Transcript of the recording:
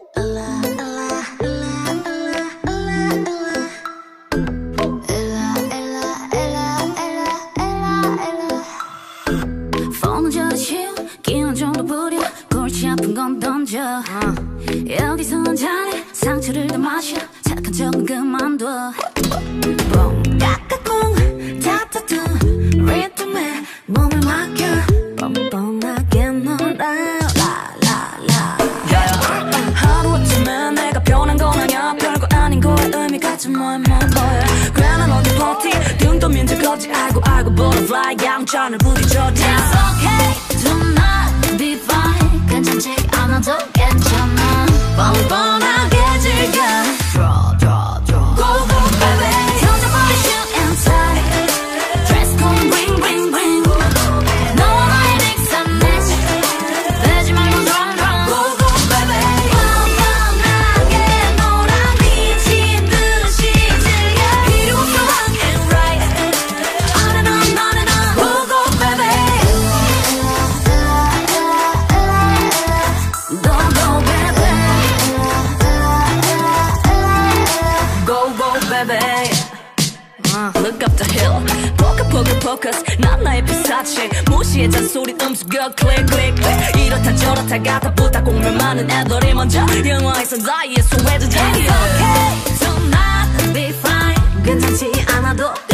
폰은 저리치워 기운 정도 부려 골치 아픈 건 던져 여기서는 잘해 상처를 다 마셔 착한 척은 그만둬 뽕 까까꿍 타타투 리듬에 몸을 맡겨 뻔뻔하게 놀아 라라라 하루아침에 내가 변한 건 아냐 별거 아닌 거에 의미가 좀 뭐야 괜한 어디 버티 등도 민들거지 알고 butterfly 양천을 부딪혀 It's okay do not be fine 괜찮지 않아도 괜찮아 뻔뻔하게 즐겨 Draw 고고베베 던져버린 shoe and tie Dress code bring bring bring 너와 나의 mix and match 빼지 말고 drum 고고베베 뻔뻔하게 놀아 미친 듯이 즐겨 필요 없어 wrong and right On and on 고고베베 고고베베 Look up the hill Focus 난 나의 피사체 무시해 잔소리 음수겨 click 이렇다 저렇다 가다 부다 공면 많은 애들이 먼저 영화에선 나의 소외도 It's okay to not be fine 괜찮지 않아도